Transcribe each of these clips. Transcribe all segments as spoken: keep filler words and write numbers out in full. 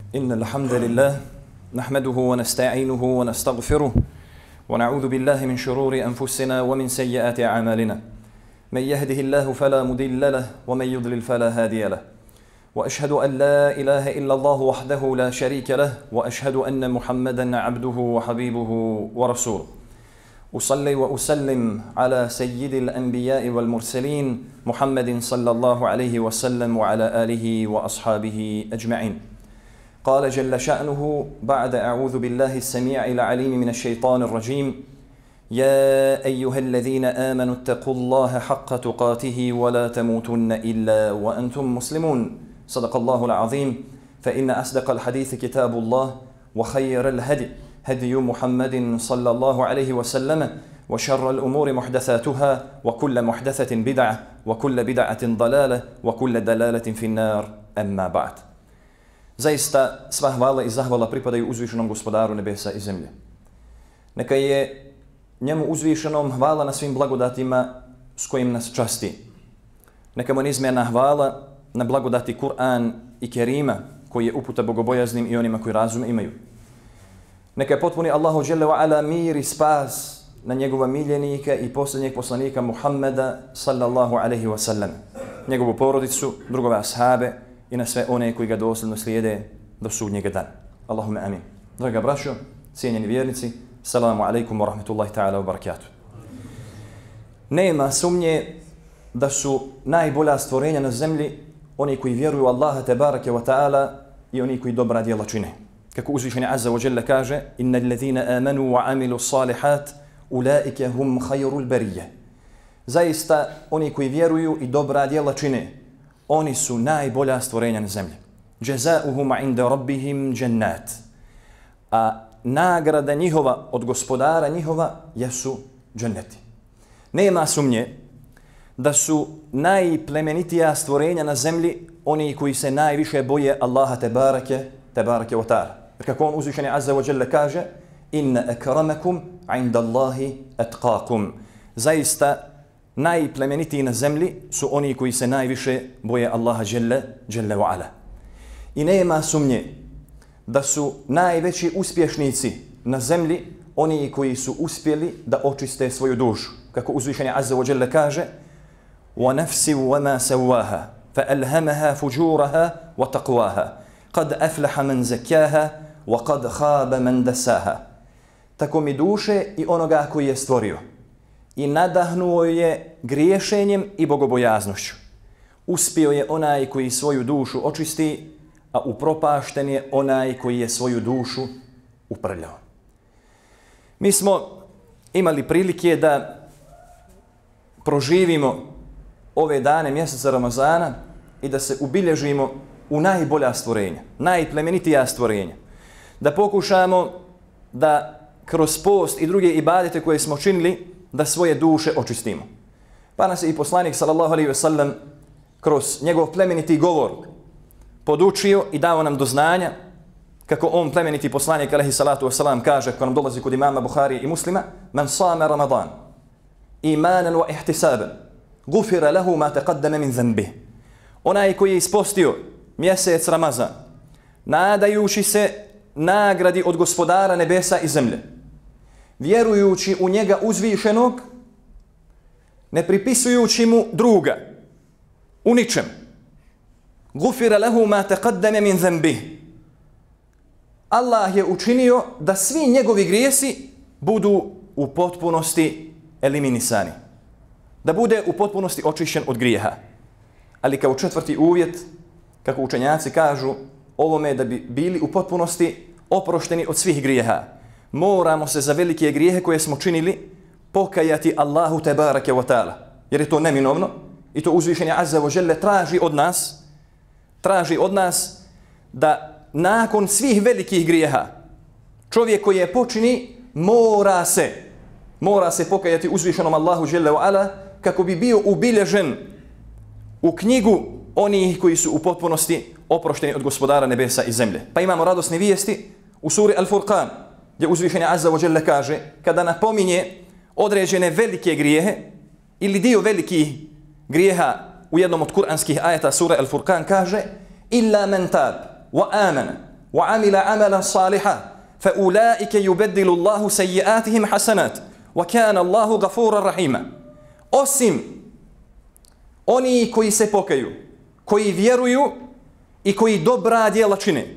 إن الحمد لله نحمده ونستعينه ونستغفره ونعوذ بالله من شرور أنفسنا ومن سيئات أعمالنا من يهده الله فلا مضل له ومن يضلل فلا هادي له وأشهد أن لا إله إلا الله وحده لا شريك له وأشهد أن محمدا عبده وحبيبه ورسوله أصلي وأسلم على سيد الأنبياء والمرسلين محمد صلى الله عليه وسلم وعلى آله وأصحابه أجمعين. قال جل شأنه بعد أعوذ بالله السميع العليم من الشيطان الرجيم يا أيها الذين آمنوا اتقوا الله حق تقاته ولا تموتن إلا وأنتم مسلمون. صدق الله العظيم. فإن أصدق الحديث كتاب الله وخير الهدي هدي محمد صلى الله عليه وسلم وشر الأمور محدثاتها وكل محدثة بدعة وكل بدعة ضلالة وكل دلالة في النار. أما بعد. Zaista sva hvala i zahvala pripadaju uzvišenom gospodaru nebesa i zemlje. Neka je njemu uzvišenom hvala na svim blagodatima s kojim nas časti. Neka mu neizmjerna hvala na blagodati Kur'an i Kerima koji je uputa bogobojaznim i onima koji razum imaju. Neka je potpuni Allahu dželle ve ala mir i spas na njegova miljenika i posljednjeg poslanika Muhammeda sallallahu alaihi wa sallam, njegovu porodicu, drugove ashabe i na sve one koji ga dosljedno slijede do sudnjega dana. Allahumma amin. Draga braćo, cijenjeni vjernici, salamu alaikum wa rahmatullahi ta'ala wa barakatuh. Nema sumnje da su najbolja stvorenja na zemlji oni koji vjeruju Allaha tebareke wa ta'ala i oni koji dobra djela čine. Kako uzvišeni Azza wa Jalla kaže inna alladhina amanu wa amilu salihat ulaika hum khayrul bariyah. Zaista oni koji vjeruju i dobra djela čine, oni su najbolja stvorenja na zemlji. Jazauhum inda rabbihim jannat. A nagrada njihova od gospodara njihova jesu dženneti. Nema sumnje da su najplemenitija stvorenja na zemlji oni koji se najviše boje Allaha tebareke tebareke wa ta'ala. Jer kako on uzvišeni Azza wa Jalla kaže inna akramakum inda Allahi atqakum. Zaista najplemenitiji na zemlji su oni koji se najviše boje Allaha Jalla Jalla wa ala. I nema sumnje da su najveći uspješnici na zemlji oni koji su uspjeli da očiste svoju dušu. Kako uzvišeni Azza wa Jalla kaže وَنَفْسِ وَمَا سَوَّاهَا فَأَلْهَمَهَا فُجُورَهَا وَتَقْوَاهَا قَدْ أَفْلَحَ مَنْ زَكَّاهَا وَقَدْ خَابَ مَنْ دَسَّاهَا. Tako mi duše i onoga koji je stvorio i nadahnuo je griješenjem i bogobojaznošću. Uspio je onaj koji svoju dušu očisti, a upropašten je onaj koji je svoju dušu uprljao. Mi smo imali prilike da proživimo ove dane mjeseca Ramazana i da se ubilježimo u najbolja stvorenja, najplemenitija stvorenja. Da pokušamo da kroz post i druge ibadete koje smo činili da svoje duše očistimo. Pa nas je i poslanik sallallahu alejhi ve sellem kroz njegov plemeniti govor podučio i dao nam do znanja kako on plemeniti poslanik alejhi salatu vesselam kaže kako nam dolazi kod imama Buhari i Muslima man sama Ramadan imanan wa ihtisaban gufira lahu ma taqaddama min dhanbihi. Onaj koji je ispostio mjesec Ramazan nadajući se nagradi od gospodara nebesa i zemlje, vjerujući u njega uzvišenog, ne pripisujući mu druga u ničem. Gufira lahu ma taqaddama min dhanbihi. Allah je učinio da svi njegovi grijesi budu u potpunosti eliminisani. Da bude u potpunosti očišćen od grijeha. Ali kao četvrti uvjet, kako učenjaci kažu, ovome da bi bili u potpunosti oprošteni od svih grijeha, moramo se za velike grijehe koje smo činili pokajati Allahu tebareke wa ta'ala. Jer je to neminovno i to uzvišenje Azza wa Jalla traži od nas, traži od nas da nakon svih velikih grijeha čovjek koji je počini mora se, mora se pokajati uzvišenom Allahu Jalla wa ala kako bi bio ubilježen u knjigu onih koji su u potpunosti oprošteni od gospodara nebesa i zemlje. Pa imamo radosne vijesti u suri Al-Furqan gdje uzvišenje Azza wa Jalla kaže kada napominje određene velike grijehe ili dio velikih grijeha u jednom od kuranskih ajeta sura Al-Furqan kaže illa man tab wa amana وعمل عملا صالحا فأولئك يبدل الله سيئاتهم حسنات وكان الله غفورا رحيما. Osim oni koji se pokaju, koji vjeruju i koji dobra djela čine,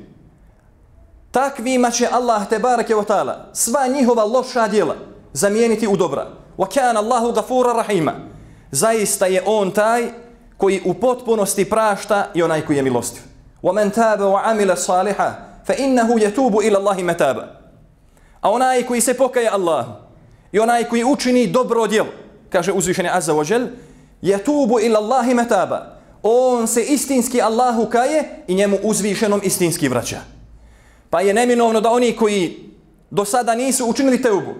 takvima će Allah tebareke ve taala sva njihova loša djela zamijeniti u dobra. وَكَانَ اللَّهُ غَفُورًا رَحِيمًا. Zaista je on taj koji u potpunosti prašta i onaj koji je milostiv. وَمَنْ تَابَ وَعَمِلَ صَالِحًا فَإِنَّهُ يَتُوبُ إِلَى اللَّهِ مَتَابًا. A onaj koji se pokaje Allahu i onaj koji učini dobro djelo, kaže uzvišeni Azza wa Jal, يَتُوبُ إِلَى اللَّهِ مَتَابًا. On se istinski Allahu kaje i njemu uzvišenom istinski vraća. Pa je neminovno da oni koji do sada nisu učinili teubu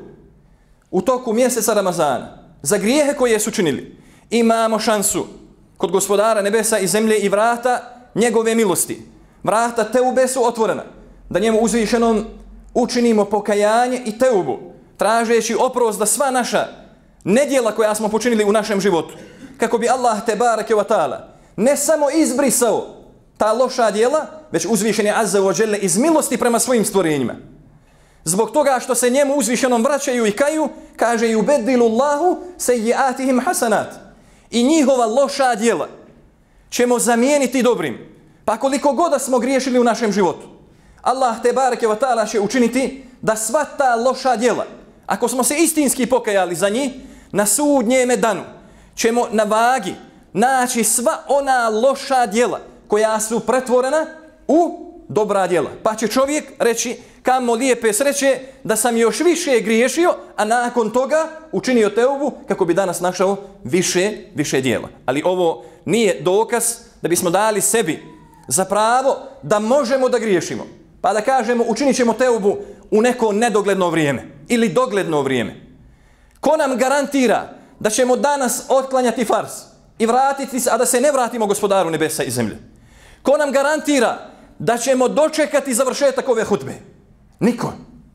u toku mjeseca Ramazana za grijehe koje su činili, imamo šansu kod Gospodara nebesa i zemlje i vrata njegove milosti. Vrata teube su otvorena, da njemu uzvišenom učinimo pokajanje i teubu, tražeći oprost da sva naša nedjela koja smo počinili u našem životu, kako bi Allah tebareke ve taala ne samo izbrisao ta loša djela, već uzvišen je Azza wa Jalla iz milosti prema svojim stvorenjima. Zbog toga što se njemu uzvišenom vraćaju i kaju, kaže yubeddilu Allahu sayyi'atihim hasanat. I njihova loša djela ćemo zamijeniti dobrim. Pa koliko god da smo griješili u našem životu, Allah tebareke ve taala će učiniti da sva ta loša djela, ako smo se istinski pokajali za njih, na sudnjeme danu ćemo na vagi naći sva ona loša djela koja su pretvorena u dobra djela. Pa će čovjek reći, kamo lijepe sreće da sam još više griješio, a nakon toga učinio teubu kako bi danas našao više, više djela. Ali ovo nije dokaz da bismo dali sebi za pravo da možemo da griješimo. Pa da kažemo učinit ćemo teubu u neko nedogledno vrijeme ili dogledno vrijeme. Ko nam garantira da ćemo danas otklanjati fars i vratiti se, a da se ne vratimo Gospodaru nebesa i zemlje? Ko nam garantira da ćemo dočekati završetak ove hutbe? Niko.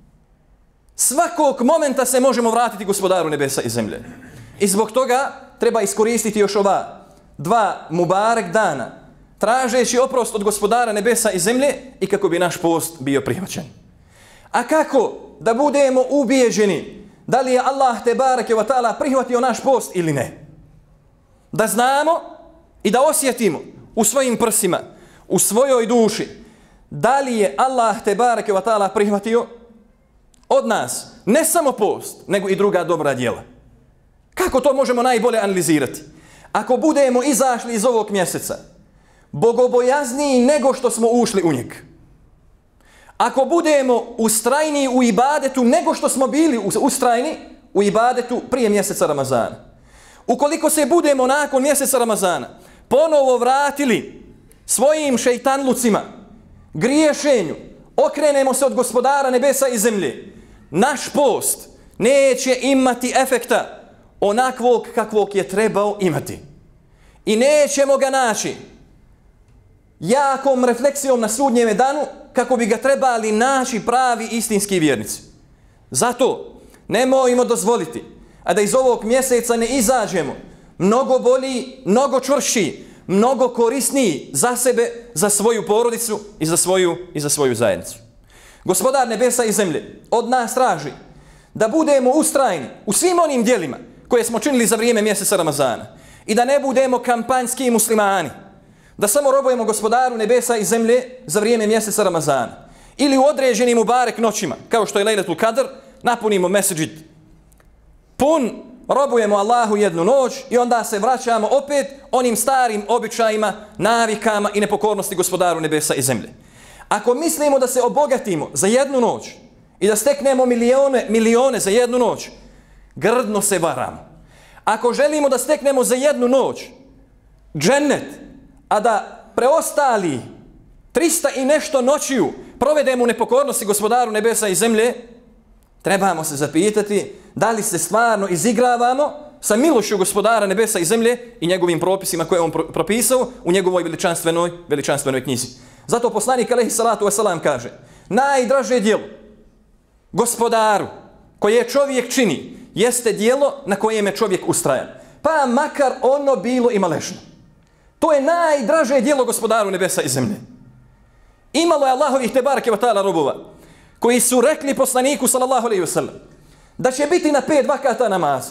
Svakog momenta se možemo vratiti Gospodaru nebesa i zemlje. I zbog toga treba iskoristiti još ova dva mubarek dana, tražeći oprost od Gospodara nebesa i zemlje i kako bi naš post bio prihvaćen. A kako da budemo ubijeđeni da li je Allah tebareke ve taala prihvatio naš post ili ne? Da znamo i da osjetimo u svojim prsima, u svojoj duši, da li je Allah tebareke ve taala prihvatio od nas ne samo post, nego i druga dobra djela. Kako to možemo najbolje analizirati? Ako budemo izašli iz ovog mjeseca bogobojazniji nego što smo ušli u njeg, ako budemo ustrajniji u ibadetu nego što smo bili ustrajni u ibadetu prije mjeseca Ramazana, ukoliko se budemo nakon mjeseca Ramazana ponovo vratili svojim šejtanlucima, griješenju, okrenemo se od Gospodara nebesa i zemlje, naš post neće imati efekta onakvog kakvog je trebao imati. I nećemo ga naći jakom refleksijom na sudnjeme danu kako bi ga trebali naći pravi istinski vjernici. Zato nemojmo dozvoliti, a da iz ovog mjeseca ne izađemo mnogo bolji, mnogo čvršći, mnogo korisniji za sebe, za svoju porodicu i za svoju, i za svoju zajednicu. Gospodar nebesa i zemlje od nas traži da budemo ustrajni u svim onim djelima koje smo činili za vrijeme mjeseca Ramazana i da ne budemo kampanjski muslimani, da samo robujemo Gospodaru nebesa i zemlje za vrijeme mjeseca Ramazana ili u određenim mubarek noćima, kao što je Lejletul Kadr, napunimo mesdžid pun, robujemo Allahu jednu noć i onda se vraćamo opet onim starim običajima, navikama i nepokornosti Gospodaru nebesa i zemlje. Ako mislimo da se obogatimo za jednu noć i da steknemo milione, milione za jednu noć, grdno se varamo. Ako želimo da steknemo za jednu noć džennet, a da preostali trista i nešto noćiju provedemo u nepokornosti Gospodaru nebesa i zemlje, trebamo se zapitati da li se stvarno izigravamo sa milošću Gospodara nebesa i zemlje i njegovim propisima koje je on propisao u njegovoj veličanstvenoj, veličanstvenoj knjizi. Zato poslanik alejhi salatu vesselam kaže: najdraže djelo Gospodaru koje čovjek čini jeste djelo na kojem je čovjek ustrajan, pa makar ono bilo i malešno. To je najdraže djelo Gospodaru nebesa i zemlje. Imalo je Allahovih tebareke ve ta'ala robova koji su rekli poslaniku sallallahu alejhi ve sellem da će biti na pet vakata namaza.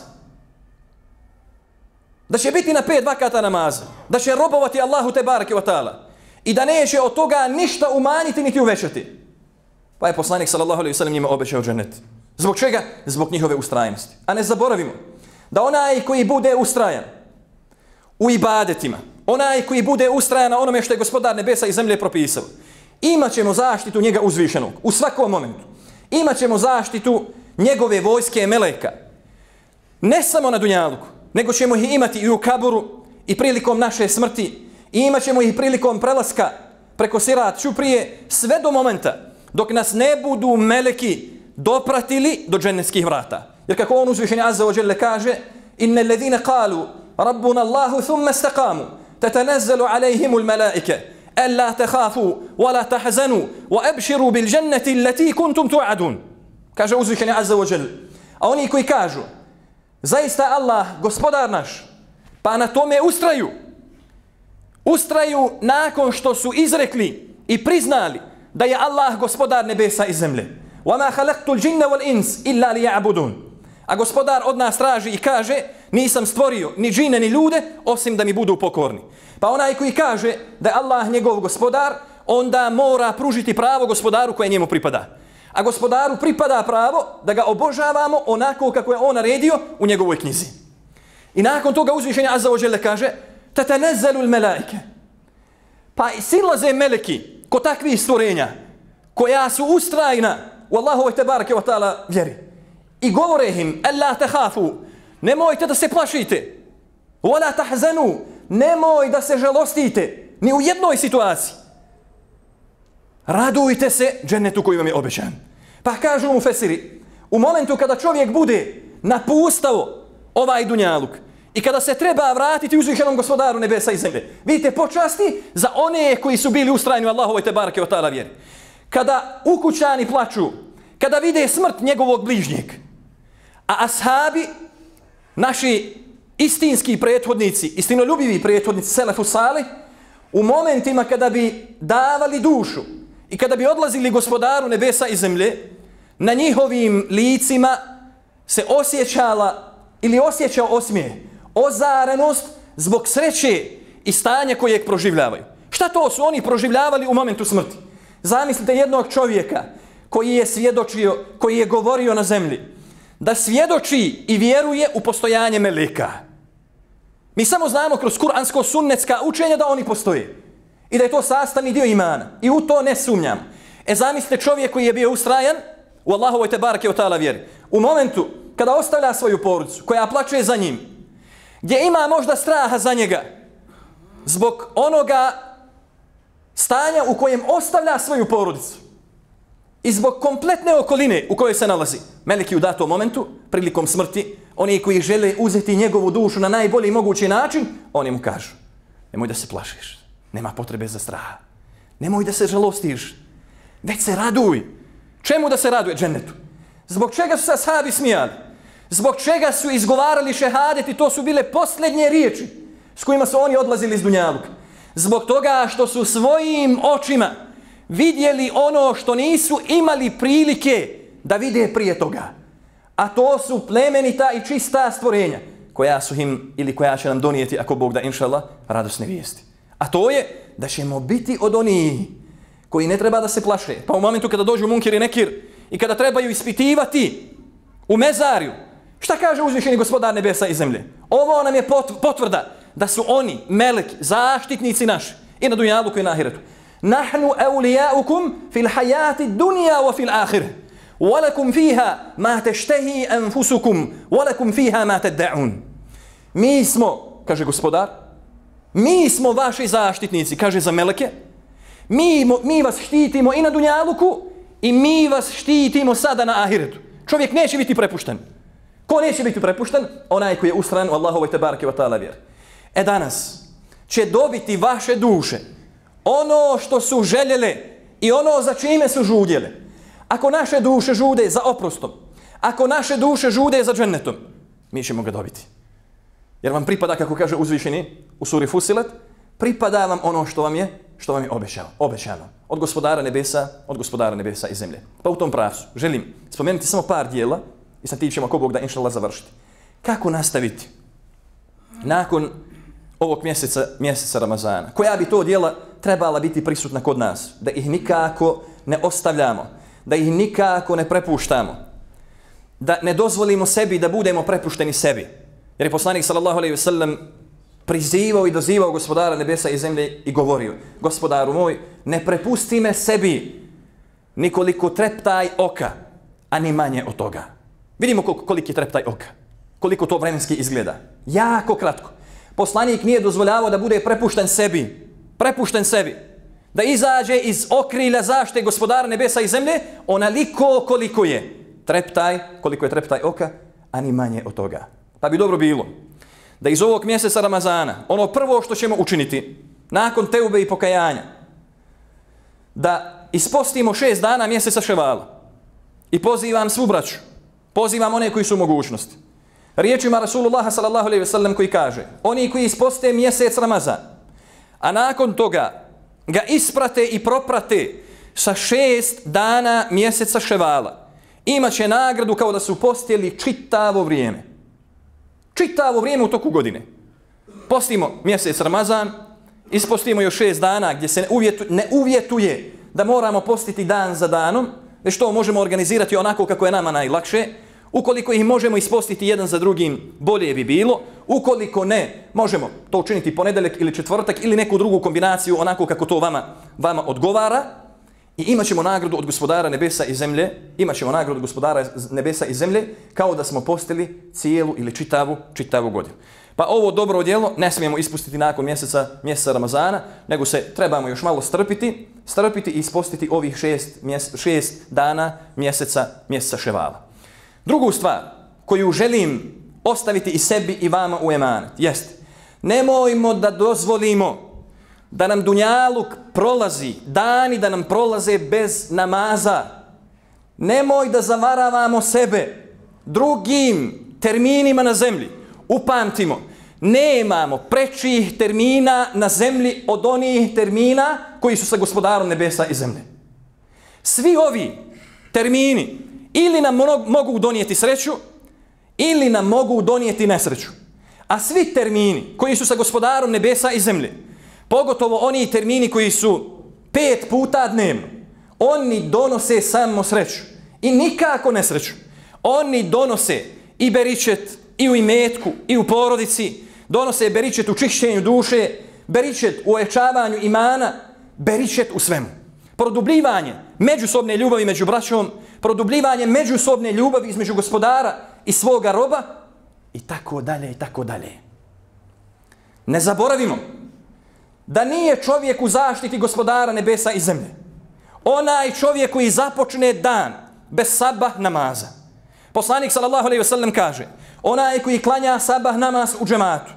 Da će biti na pet vakata namaza. Da će robovati Allahu tebareke ve ta'ala. I da neće od toga ništa umanjiti niti uvećati. Pa je poslanik sallallahu alejhi ve sellem njima obećao džennet. Zbog čega? Zbog njihove ustrajnosti. A ne zaboravimo da onaj koji bude ustrajan u ibadetima, onaj koji bude ustrajan na onome što je gospodar nebesa i zemlje propisao, imat ćemo zaštitu njega uzvišenog u svakom momentu. Imat ćemo zaštitu njegove vojske meleka. Ne samo na dunjaluku, nego ćemo ih imati i u kaburu i prilikom naše smrti. I imat ćemo ih prilikom prelaska preko sirat čuprije sve do momenta dok nas ne budu meleki dopratili do džennetskih vrata. Jer kako on uzvišeni azza wa jalla kaže: inna alladhina qalu rabbuna Allahu thumma istaqamu tatanazzalu alayhimul malaika alla takhafu wa la tahzanu wa abshiru bil jannati allati kuntum tu'adun. Kaže uzvišeni azza wa jalla. A oni koji kažu zaista Allah gospodar naš, pa na tome ustraju. Ustraju nakon što su izrekli i priznali da je Allah gospodar nebesa i zemlje. وَمَا خَلَقْتُ الْجِنَّ وَالْإِنْسِ إِلَّا لِيَعْبُدُونَ. A gospodar od nas traži i kaže: nisam stvorio ni džine ni ljude osim da mi budu pokorni. Pa onaj koji kaže da je Allah njegov gospodar, onda mora pružiti pravo gospodaru koje njemu pripada. A gospodaru pripada pravo da ga obožavamo onako kako je on naredio u njegovoj knjizi. I nakon toga uzvišenje azza wa jalla kaže: تَتَنَزَّلُ الْمَلَائِكَ. Pa silaze meleki kod takvih stvorenja koja su ustrajna u Allahovoj tebareke ve ta'ala vjeri. I govore im: alla tahafu, nemojte da se plašite. Wala tahzanu, nemoj da se žalostite ni u jednoj situaciji. Radujte se džennetu koji vam je obećan. Pa kažu mu fesiri, u momentu kada čovjek bude napustao ovaj dunjaluk i kada se treba vratiti uzvišenom gospodaru nebesa i zemlje, vidite počasti za one koji su bili ustrajni u Allahovoj tebareke ve ta'ala vjeri. Kada ukućani plaču, kada vide smrt njegovog bližnjeg, a ashabi, naši istinski prethodnici, istinoljubivi prethodnici selefu salih, u momentima kada bi davali dušu i kada bi odlazili gospodaru nebesa i zemlje, na njihovim licima se osjećala ili osjećao osmijeh, ozarenost zbog sreće i stanja kojeg proživljavaju. Šta to su oni proživljavali u momentu smrti? Zamislite jednog čovjeka koji je svjedočio, koji je govorio na zemlji, da svjedoči i vjeruje u postojanje meleka. Mi samo znamo kroz kuransko-sunnetska učenja da oni postoje i da je to sastavni dio imana i u to ne sumnjam. E zamislite čovjek koji je bio ustrajan u Allahovoj tebareke ve ta'ala vjeri, u momentu kada ostavlja svoju porodicu, koja plače za njim, gdje ima možda straha za njega zbog onoga stanja u kojem ostavlja svoju porodicu i zbog kompletne okoline u kojoj se nalazi. Meleki u datom momentu, prilikom smrti, oni koji žele uzeti njegovu dušu na najbolji mogući način, oni mu kažu: nemoj da se plašiš, nema potrebe za straha, nemoj da se žalostiš, već se raduj. Čemu da se raduje? Džennetu. Zbog čega su se ashabi smijali? Zbog čega su izgovarali šehadet i to su bile posljednje riječi s kojima su oni odlazili iz dunjaluka? Zbog toga što su svojim očima vidjeli ono što nisu imali prilike da vide prije toga. A to su plemenita i čista stvorenja koja su im ili koja će nam donijeti, ako Bog da, inšallah, radosne vijesti. A to je da ćemo biti od onih koji ne treba da se plaše. Pa u momentu kada dođu munkir i nekir i kada trebaju ispitivati u mezarju, šta kaže uzvišeni gospodar nebesa i zemlje? Ovo nam je potvrda da su oni, meleki, zaštitnici naši i na dunjaluku i na ahiretu. Nahnu awliyaukum fil hayati dunya wa fil akhirah. Walakum fiha ma tashtahi anfusukum walakum fiha ma tad'un. Mi smo, kaže gospodar, mi smo vaši zaštitnici, kaže za meleke. Mi, mi vas štitimo i na dunjaluku i mi vas štitimo sada na ahiretu. Čovjek neće biti prepušten. Ko neće biti prepušten? Onaj koji je ustran u Allahovoj tebareke ve ta'ala vjeri. E danas će dobiti vaše duše ono što su željele i ono za čime su žudjele. Ako naše duše žude za oprostom, ako naše duše žude za džennetom, mi ćemo ga dobiti. Jer vam pripada, kako kaže uzvišeni u suri Fusilet, pripada vam ono što vam je, što vam je obećano. obećano. od gospodara nebesa, od gospodara nebesa i zemlje. Pa u tom pravcu želim spomenuti samo par dijela i sa tim ćemo ako Bog da inšallah završiti. Kako nastaviti nakon ovog mjeseca, mjeseca Ramazana? Koja bi to dijela trebala biti prisutna kod nas? Da ih nikako ne ostavljamo, da ih nikako ne prepuštamo, da ne dozvolimo sebi da budemo prepušteni sebi. Jer je poslanik sallallahu alejhi ve sellem prizivao i dozivao gospodara nebesa i zemlje i govorio: gospodaru moj, ne prepusti me sebi nikoliko treptaj oka, a ni manje od toga. Vidimo koliki je treptaj oka, koliko to vremenski izgleda. Jako kratko. Poslanik nije dozvoljavao da bude prepušten sebi, prepušten sebi, da izađe iz okrilja zaštite gospodara nebesa i zemlje onaliko koliko je treptaj, koliko je treptaj oka, a ni manje od toga. Pa bi dobro bilo da iz ovog mjeseca Ramazana, ono prvo što ćemo učiniti, nakon teube i pokajanja, da ispostimo šest dana mjeseca Ševala. I pozivam svu braću, pozivam one koji su u mogućnosti. Riječima Rasulullaha sallallahu alejhi ve sellem koji kaže: oni koji isposte mjesec Ramazan, a nakon toga ga isprate i proprate sa šest dana mjeseca Ševala, imaće nagradu kao da su postili čitavo vrijeme. Čitavo vrijeme u toku godine. Postimo mjesec Ramazan, ispostimo još šest dana gdje se ne uvjetuje da moramo postiti dan za danom, već to možemo organizirati onako kako je nama najlakše. Ukoliko ih možemo ispostiti jedan za drugim, bolje bi bilo. Ukoliko ne, možemo to učiniti ponedjeljak ili četvrtak ili neku drugu kombinaciju onako kako to vama, vama odgovara. I imat ćemo nagradu od gospodara nebesa i zemlje, imat ćemo nagradu od gospodara nebesa i zemlje kao da smo postili cijelu ili čitavu, čitavu godinu. Pa ovo dobro djelo ne smijemo ispustiti nakon mjeseca, mjeseca Ramazana, nego se trebamo još malo strpiti, strpiti i ispostiti ovih šest, mjese, šest dana mjeseca, mjeseca Ševala. Drugu stvar koju želim ostaviti i sebi i vama u emanet jeste: nemojmo da dozvolimo da nam dunjaluk prolazi, dani da nam prolaze bez namaza. Nemoj da zavaravamo sebe drugim terminima na zemlji. Upamtimo, nemamo prečih termina na zemlji od onih termina koji su sa gospodarom nebesa i zemlje. Svi ovi termini ili nam mogu donijeti sreću, ili nam mogu donijeti nesreću. A svi termini koji su sa gospodarom nebesa i zemlje, pogotovo oni termini koji su pet puta dnevno, oni donose samo sreću i nikako nesreću. Oni donose i beričet i u imetku i u porodici, donose beričet u čišćenju duše, beričet u ojačavanju imana, beričet u svemu. Produbljivanje međusobne ljubavi među braćom, produbljivanje međusobne ljubavi između gospodara i svoga roba i tako dalje i tako dalje. Ne zaboravimo da nije čovjek u zaštiti gospodara nebesa i zemlje onaj čovjek koji započne dan bez sabah namaza. Poslanik sallallahu alejhi ve sellem kaže: onaj koji klanja sabah namaz u džematu,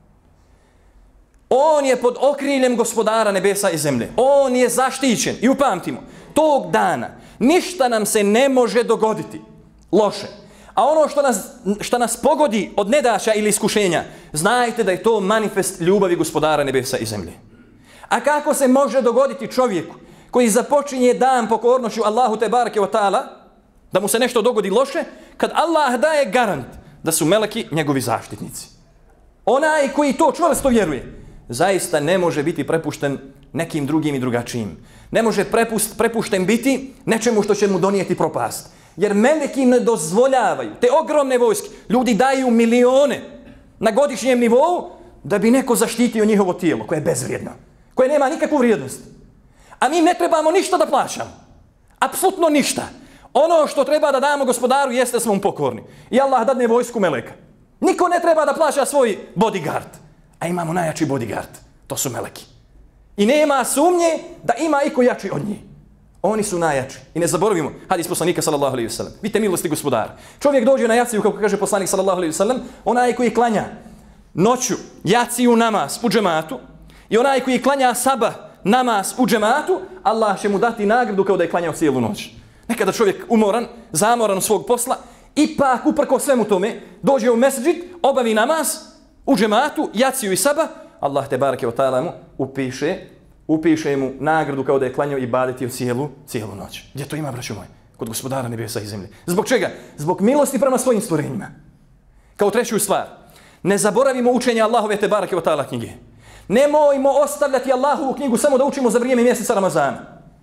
on je pod okriljem gospodara nebesa i zemlje. On je zaštićen. I upamtimo, tog dana ništa nam se ne može dogoditi loše. A ono što nas, što nas pogodi od nedaća ili iskušenja, znajte da je to manifest ljubavi gospodara nebesa i zemlje. A kako se može dogoditi čovjeku koji započinje dan pokornošću Allahu te bareke ve taala, da mu se nešto dogodi loše, kad Allah daje garant da su meleki njegovi zaštitnici? Onaj koji to čvrsto vjeruje, zaista ne može biti prepušten nekim drugim i drugačijim. Ne može prepust, prepušten biti nečemu što će mu donijeti propast. Jer meleki ne dozvoljavaju, te ogromne vojske, ljudi daju milione na godišnjem nivou da bi neko zaštitio njihovo tijelo koje je bezvrijedno, koje nema nikakvu vrijednost. A mi ne trebamo ništa da plaćamo. Apsolutno ništa. Ono što treba da damo gospodaru jeste da smo mu pokorni. I Allah dadne vojsku meleka. Niko ne treba da plaća svoj bodyguard. A imamo najjači bodyguard. To su meleki. I nema sumnje da ima iko jači od njih. Oni su najjači. I ne zaboravimo hadis poslanika sallallahu alejhi ve sellem. Vidite milosti gospodara. Čovjek dođe na jaciju, kako kaže poslanik sallallahu alejhi ve sellem, onaj koji klanja noću jaciju namaz u džematu i onaj koji klanja sabah namaz u džematu, Allah će mu dati nagradu kao da je klanjao cijelu noć. Nekada čovjek umoran, zamoran od svog posla, ipak uprko svemu tome dođe u mesdžid, obavi namaz u džematu, jaciju i sabah, Allah te bareke ve taala mu upiše upiše mu nagradu kao da je klanjao i badetio cijelu, cijelu noć. Gdje to ima, braćo moji? Kod Gospodara nebesa i zemlje. Zbog čega? Zbog milosti prema svojim stvorenjima. Kao treću stvar, ne zaboravimo učenje Allahove te barake wa ta'ala knjige. Nemojmo ostavljati Allahovu knjigu samo da učimo za vrijeme mjeseca Ramazana.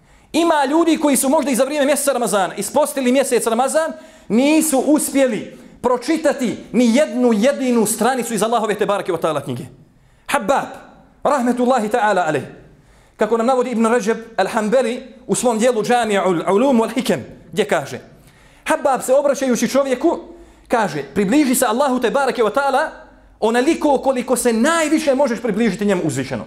Ima ljudi koji su možda i za vrijeme mjeseca Ramazana ispostili mjesec Ramazan, nisu uspjeli pročitati ni jednu jedinu stranicu iz Allahove te barake wa ta'ala knjige. Habab, rahmetullahi ta'ala alejh, kako nam navodi Ibn Rajab al-Hanbali u svom dijelu Džami'ul Ulum wal Hikem, gdje kaže, Habab se obraćajući čovjeku, kaže, približi se Allahu te barake wa ta'ala onaliko koliko se najviše možeš približiti njemu uzvišeno.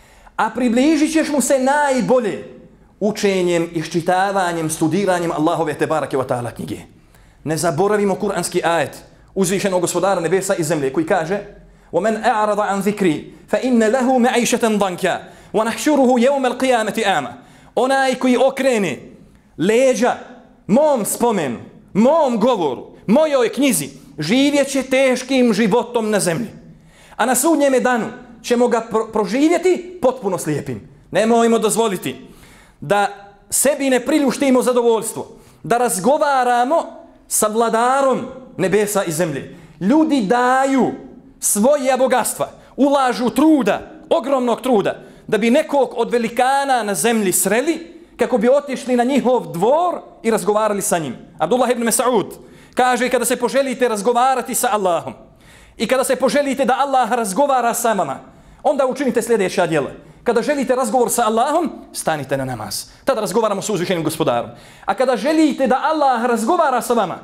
A približit ćeš mu se najbolje učenjem, iščitavanjem, studiranjem Allahove te barake wa ta'ala knjige. Ne zaboravimo kuranski ajet uzvišenog Gospodara nebesa i zemlje koji kaže وَمَنْ أَعْرَضَ عَنْ ذِكْرِي فَإِنَّ لَهُ مَعِيشَةً ضَنْكَ وَنَحْشُرُهُ يَوْمَ الْقِيَامَةِ أَعْمَى. Onaj koji okrene leđa mom spomenu, mom govoru, mojoj knjizi, živjet će teškim životom na zemlji. A na sudnjeme danu ćemo ga pro proživjeti potpuno slijepim. Nemojmo dozvoliti da sebi ne priljuštimo zadovoljstvo, da razgovaramo sa vladarom nebesa i zemlje. Ljudi daju svoje bogatstva, ulažu truda, ogromnog truda, da bi nekog od velikana na zemlji sreli, kako bi otišli na njihov dvor i razgovarali sa njim. Abdullah ibn Mas'ud kaže, kada se poželite razgovarati sa Allahom i kada se poželite da Allah razgovara sa vama, onda učinite sljedeća djela. Kada želite razgovor sa Allahom, stanite na namaz. Tada razgovaramo s uzvišenim Gospodarom. A kada želite da Allah razgovara sa vama,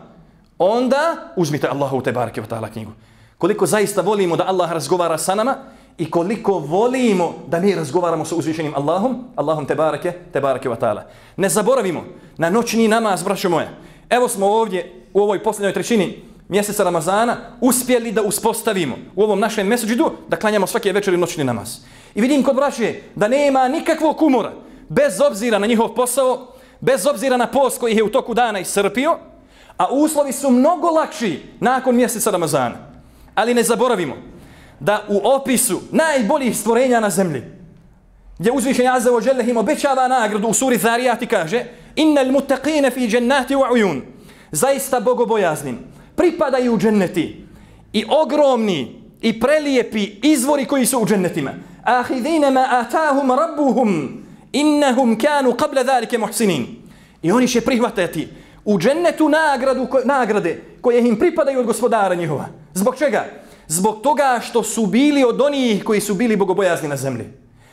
onda uzmite Allahu te barake wa ta'ala knjigu. Koliko zaista volimo da Allah razgovara sa nama i koliko volimo da mi razgovaramo sa uzvišenim Allahom, Allahom te barake, te barake wa ta'ala. Ne zaboravimo na noćni namaz, braćo moje. Evo smo ovdje u ovoj posljednjoj trećini mjeseca Ramazana uspjeli da uspostavimo u ovom našem mesdžidu da klanjamo svake večeri noćni namaz. I vidim kod braće da nema nikakvog umora, bez obzira na njihov posao, bez obzira na post koji je u toku dana iscrpio, a uslovi su mnogo lakši nakon mjeseca Ramazana. Ali ne zaboravimo da u opisu najboljih stvorenja na zemlji, gdje uzvišenje Azza wa Jalla im obećava nagradu u suri Zariyat kaže innal muttaqina fi jannati wa uyun. Zaista bogobojaznim pripadaju dženneti i ogromni i prelijepi izvori koji su u džennetima. Ahidina ma atahum rabbuhum innahum kanu qabla zalika muhsinin. I oni će prihvatati u džennetu nagradu, nagrade koje im pripadaju od Gospodara njihova. Zbog čega? Zbog toga što su bili od onih koji su bili bogobojazni na zemlji.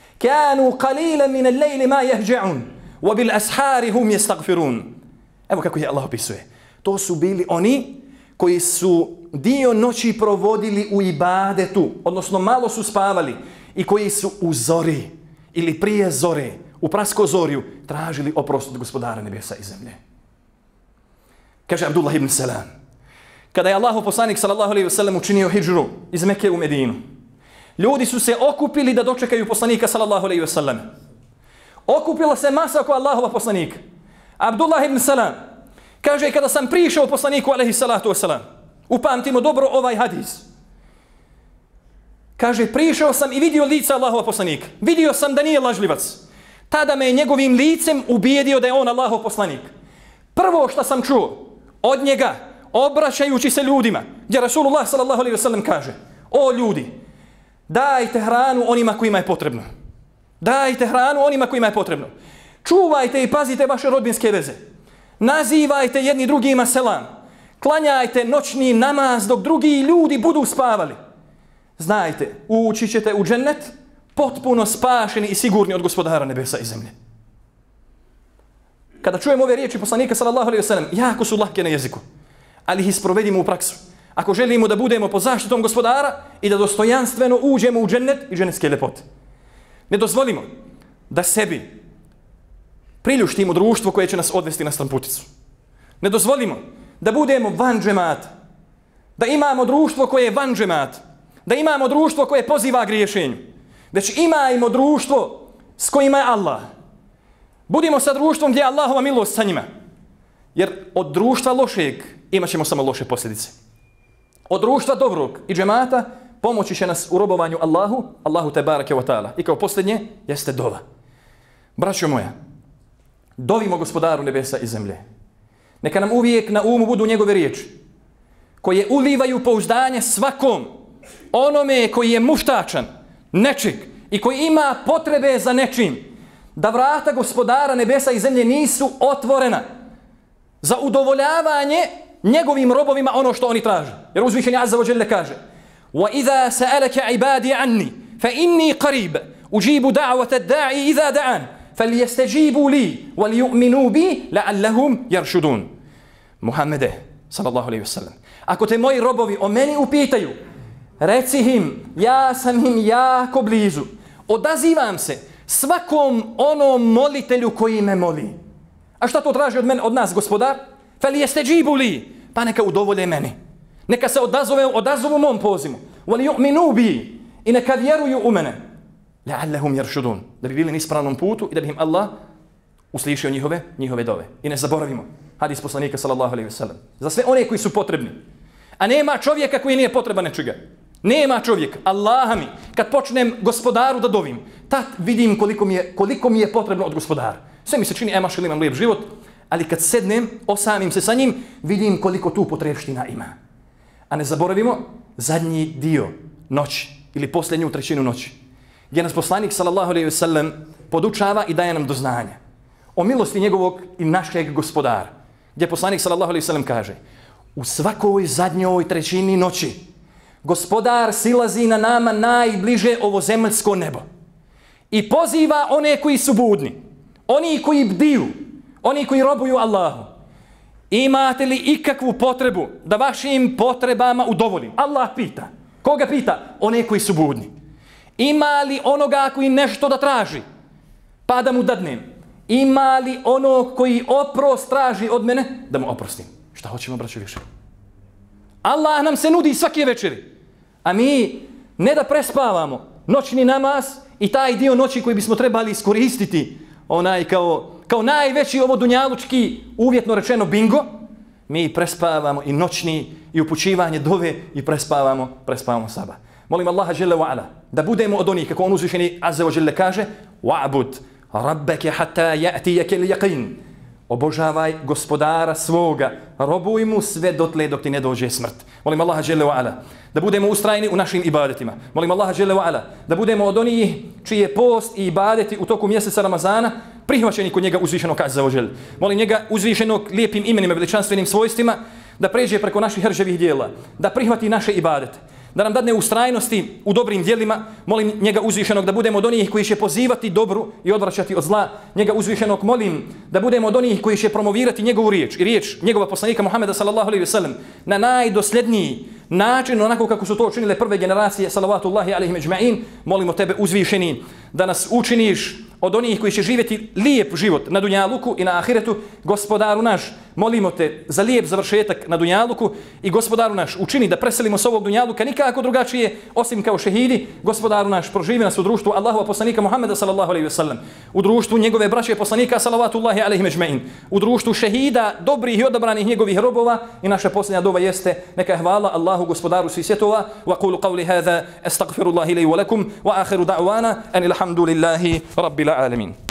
Kanu qalilan min al-layli ma yahja'un wa bil ashari hum yastaghfirun. Evo kako je Allah opisuje. To su bili oni koji su dio noći provodili u ibadetu, odnosno malo su spavali i koji su u zori ili prije zore, u praskozorju, tražili oprost od Gospodara nebesa i zemlje. Kaže Abdullah ibn Salam, kada je Allahov poslanik sallallahu alejhi ve sellem učinio hidžru iz Mekke u Medinu, ljudi su se okupili da dočekaju poslanika sallallahu alejhi ve sellem. Okupila se masa oko Allahova poslanika. Abdullah ibn Salam kaže, kada sam prišao poslaniku alejhi salatu vesselam, upamtimo dobro ovaj hadis. Kaže, prišao sam i vidio lice Allahova poslanika. Vidio sam da nije lažljivac. Tada me je njegovim licem ubijedio da je on Allahov poslanik. Prvo što sam čuo od njega, obraćajući se ljudima, gdje Rasulullah sallallahu alejhi ve sellem kaže, o ljudi, dajte hranu onima kojima je potrebno. Dajte hranu onima kojima je potrebno. Čuvajte i pazite vaše rodbinske veze. Nazivajte jedni drugima selam. Klanjajte noćni namaz dok drugi ljudi budu spavali. Znajte, ući ćete u džennet potpuno spašeni i sigurni od Gospodara nebesa i zemlje. Kada čujemo ove riječi poslanika sallallahu alejhi ve sellem, jako su lahke na jeziku, ali ih isprovedimo u praksu. Ako želimo da budemo pod zaštitom Gospodara i da dostojanstveno uđemo u džennet i džennetske ljepote. Ne dozvolimo da sebi priljuštimo društvo koje će nas odvesti na stramputicu. Ne dozvolimo da budemo van džemata, da imamo društvo koje je van džemata, da imamo društvo koje poziva griješenju, već imajmo društvo s kojima je Allah. Budimo sa društvom gdje je Allahova milost sa njima. Jer od društva lošeg imat ćemo samo loše posljedice. Od društva dobrog i džemata pomoći će nas u robovanju Allahu, Allahu te barake wa ta'ala. I kao posljednje jeste dova. Braćo moja, dovimo Gospodaru nebesa i zemlje. Neka nam uvijek na umu budu njegove riječi, koje ulivaju pouzdanje svakom onome koji je muštačan, nečeg i koji ima potrebe za nečim, da vrata Gospodara nebesa i zemlje nisu otvorena za udovoljavanje njegovim robovima ono što oni traže. Jer uzvišeni Azza wa Jalla kaže: وَإِذَا سَأَلَكَ عِبَادِي عَنِّي فَإِنِّي قَرِيبٌ أُجِيبُ دَعْوَةَ الدَّاعِ إِذَا دَعَانِ فَلْيَسْتَجِيبُوا لِي وَلْيُؤْمِنُوا بِي لَعَلَّهُمْ يَرْشُدُونَ. Muhammede, sallallahu alejhi ve sellem, ako te moji robovi o meni upitaju, reci im, ja sam im jako blizu, odazivam se svakom onom molitelju koji me moli. A šta to traži od mene, od nas, Gospodar? فَلْيَسْتَجِيبُوا لِي, pa neka udovolje meni. Neka se odazove, odazovu mom pozivu. وَلْيُؤْمِنُوا بِي, i neka vjeruju u mene. لَعَلَّهُمْ يَرْشُدُونَ, da bi bili na ispravnom putu i da bi im Allah uslišio njihove, njihove dove. I ne zaboravimo hadis poslanika sallallahu alejhi ve sellem. Za sve one koji su potrebni. A nema čovjeka koji nije potreban nečega. Nema čovjeka. Allaha mi, kad počnem Gospodaru da dovim, tad vidim koliko mi je, koliko mi je potrebno od Gospodara. Sve mi se čini, ema šel imam lijep život, ali kad sednem, osamim se sa njim, vidim koliko tu potrebština ima. A ne zaboravimo zadnji dio noći ili posljednju trećinu noći, gdje nas poslanik sallallahu alejhi ve sellem podučava i daje nam do znanja o milosti njegovog i našeg Gospodara. Gdje poslanik sallallahu alejhi ve sellem kaže: u svakoj zadnjoj trećini noći Gospodar silazi na nama najbliže ovozemaljsko nebo i poziva one koji su budni, oni koji bdiju, oni koji robuju Allahu. Imate li ikakvu potrebu da vašim potrebama udovolim? Allah pita. Koga pita? One koji su budni. Ima li onoga koji nešto da traži, pa da mu dadnem? Ima li onog koji oprost traži od mene, da mu oprostim? Šta hoćemo, braćo, više? Allah nam se nudi svake večeri, a mi ne da prespavamo noćni namaz i taj dio noći koji bismo trebali iskoristiti onaj kao, kao najveći ovo dunjalučki, uvjetno rečeno, bingo, mi prespavamo i noćni i upućivanje dove i prespavamo, prespavamo saba. Molim Allaha dželle ve ala da budemo od onih, kako on uzvišeni Azza wa Jalla kaže: wa'bud rabbeke hatta ya'tiyaka al-yaqin. Obožavaj Gospodara svoga, robuj mu sve dotle dok ti ne dođe smrt. Molim Allaha dželle ve ala da budemo ustrajni u našim ibadetima. Molim Allaha dželle ve ala da budemo od onih čiji je post i ibadeti u toku mjeseca Ramazana prihvaćeni kod njega uzvišenog Azza wa Jalla. Molim njega uzvišenog lijepim imenima, veličanstvenim svojstvima, da pređe preko naših hrđavih djela, da prihvati naše ibadete, da nam dadne ustrajnosti u dobrim djelima. Molim njega uzvišenog da budemo od onih koji će pozivati dobru i odvraćati od zla. Njega uzvišenog molim da budemo od onih koji će promovirati njegovu riječ i riječ njegova poslanika Muhameda sallallahu alejhi ve sellem na najdosljedniji način, onako kako su to učinile prve generacije salavatullahi alejhim ejma'in. Molimo tebe uzvišeni da nas učiniš od onih koji će živjeti lijep život na dunjaluku i na ahiretu. Gospodaru naš, molimo te za lijep završetak na dunjaluku i Gospodaru naš, učini da preselimo s ovog dunjaluka nikako drugačije osim kao šehidi. Gospodaru naš, proživi nas u društvu Allahova poslanika Muhameda sallallahu alejhi ve sellem, u društvu njegove braće poslanika salavatullahi alejhim ejma'in, u društvu šehida, dobrih i odabranih njegovih robova. I naša posljednja dova jeste: neka hvala Allahu Gospodaru svih svjetova. Wa qulu qawli hadha astaghfirullahi li wa lakum wa akhiru da'wana anil hamdulillahi rabbil alamin.